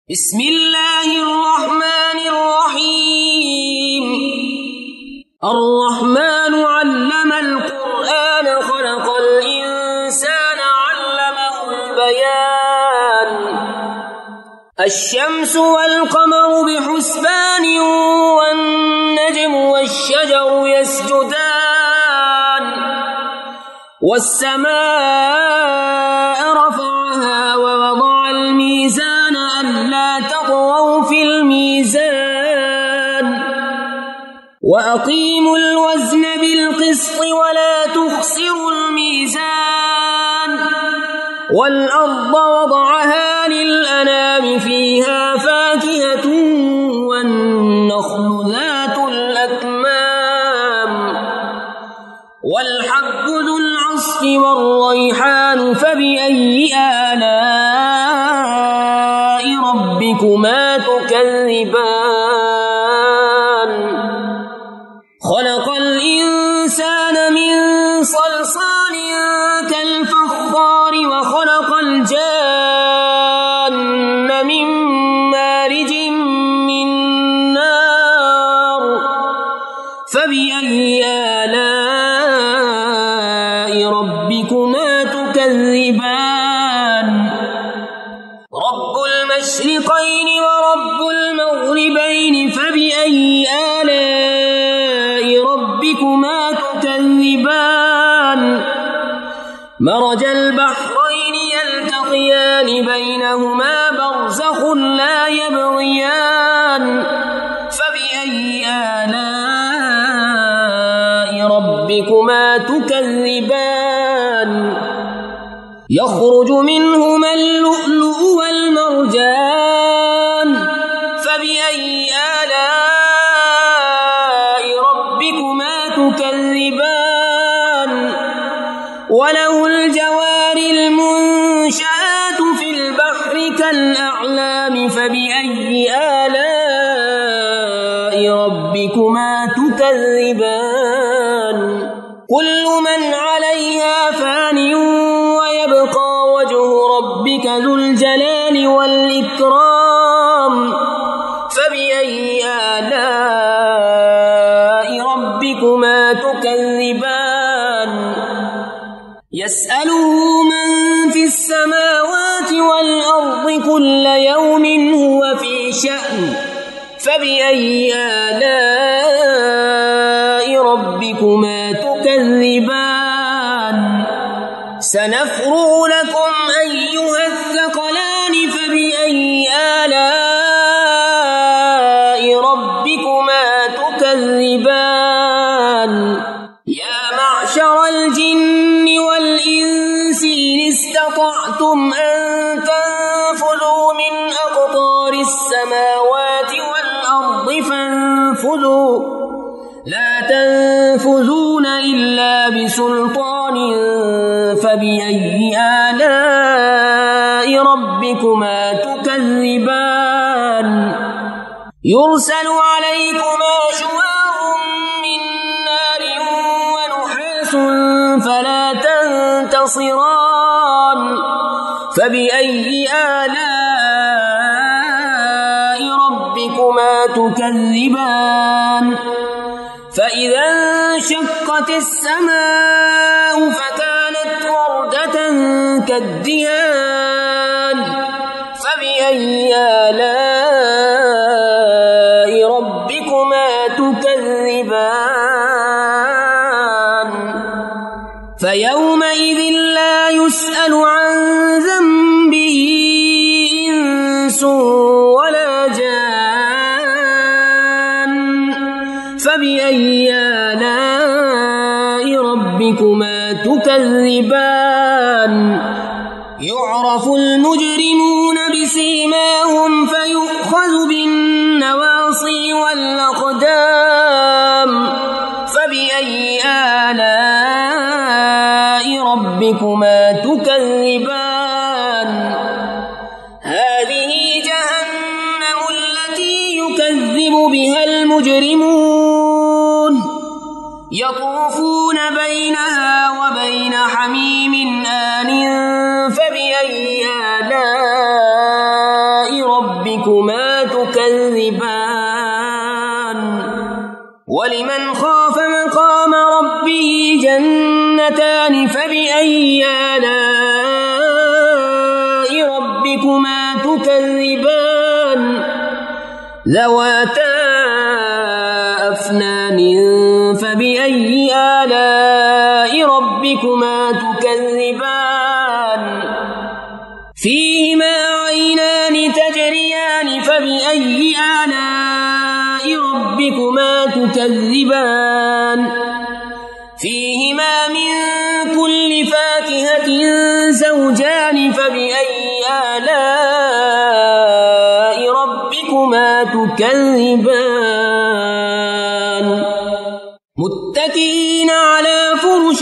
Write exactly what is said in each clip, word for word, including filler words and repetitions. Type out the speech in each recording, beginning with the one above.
بسم الله الرحمن الرحيم. الرحمن علم القرآن خلق الإنسان علمه البيان. الشمس والقمر بحسبان والنجم والشجر يسجدان والسماء رفعها ووضع الميزان ألا تطغوا في الميزان وأقيموا الوزن بالقسط ولا تخسروا الميزان والأرض وضعها للأنام فيها فاكهة والنخل ذات الأكمام والحب ذو العصف والريحان فبأي آلاء ربكما تكذبان. خلق الإنسان من صلصال كالفخار وخلق الجان من مارج من نار فبأي آلاء ربكما تكذبان. رب المشرقين ورب المغربين فبأي آلاء ربكما تكذبان. مرج البحرين يلتقيان بينهما برزخ لا يبغيان فبأي آلاء ربكما تكذبان. يخرج منهما اللؤلؤ والمرجان فبأي آلاء ربكما تكذبان. وله الجوار المنشآت في البحر كالأعلام فبأي آلاء ربكما تكذبان. كل من عليها فان ويبقى وجه ربك ذو الجلال والإكرام فبأي آلاء ربكما تكذبان. يسأله من في السماوات والأرض كل يوم هو في شأن فبأي آلاء ربكما تكذبان. سنفرغ لكم أيها الثقلان فبأي آلاء ربكما تكذبان. يا معشر الجن والإنس إن استطعتم أن تنفذوا من أقطار السماوات والأرض فانفذوا لا تنفذون إلا بسلطان فبأي آلاء ربكما تكذبان. يرسل عليكما شواظ من نار ونحاس فلا تنتصران فبأي آلاء ربكما تكذبان. فإذا انشقت السماء فكانت وردة كالدهان فبأي آلاء ربكما تكذبان. فيومئذ لا يسأل عن ذنبه إنس ولا جان فبأي آلاء ربكما تكذبان. يعرف المجرمون بسيماهم فيؤخذ بالنواصي والأقدام فبأي آلاء ربكما تكذبان. هذه جهنم التي يكذب بها المجرمون يطوفون بينها وبين حميم آن فبأي آلاء ربكما تكذبان ولمن خاف مقام ربه جنتان فبأي آلاء ربكما تكذبان ذواتا أفنان فبأي آلاء ربكما تكذبان فيهما عينان تجريان فبأي آلاء ربكما تكذبان فيهما من كل فاكهة زوجان فبأي آلاء ربكما تكذبان متكئين على فرش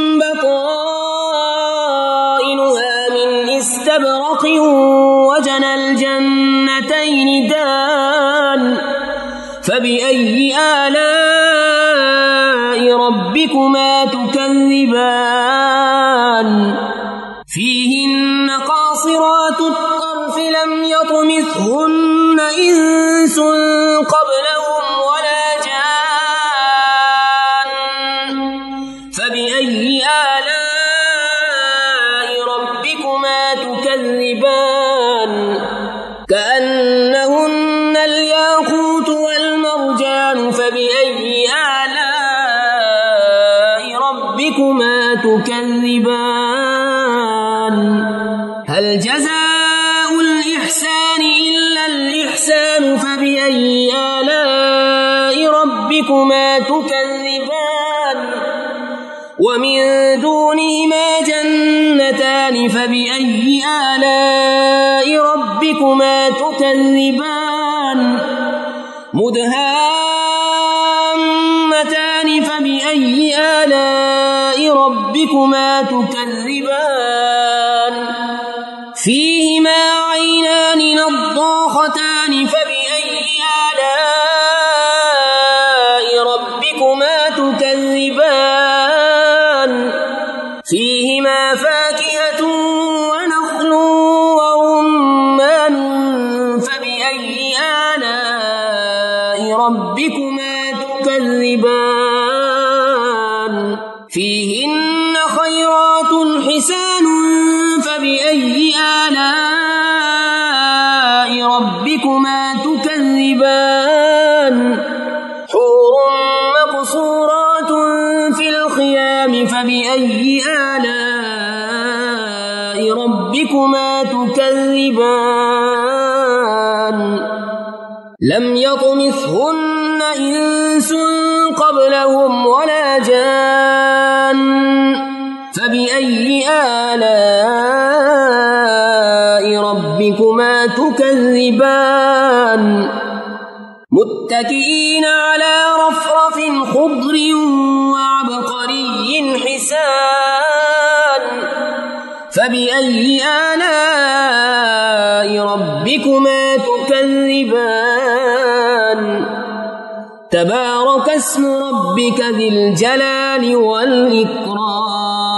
بطائنها من استبرق وجنى الجنتين دان فبأي آلاء ربكما تكذبان فيهن قاصرات الطرف لم يطمثهن إنس قبلهم ولا جان فبأي آلاء ربكما تكذبان كأنهن الياقوت والمرجان فبأي آلاء ربكما تكذبان هل جزاء الإحسان إلا الإحسان فبأي آلاء ربكما تكذبان ومن دونهما جنتان فبأي آلاء ربكما تكذبان مدهامتان فبأي آلاء ربكما تكذبان فيهما عينان نضاختان فبأي آلاء ربكما تكذبان فيهما فاكهة ونخل ورمان فبأي آلاء ربكما تكذبان فيهن خيرات حسان فبأي آلاء ربكما تكذبان حور مقصورات في الخيام فبأي آلاء ربكما تكذبان لم يطمثهن إنس قبلهم ولا جان فبأي آلاء ربكما تكذبان متكئين على رفرف خضر وعبقري حسان فبأي آلاء ربكما تكذبان تبارك اسم ربك ذي الجلال والإكرام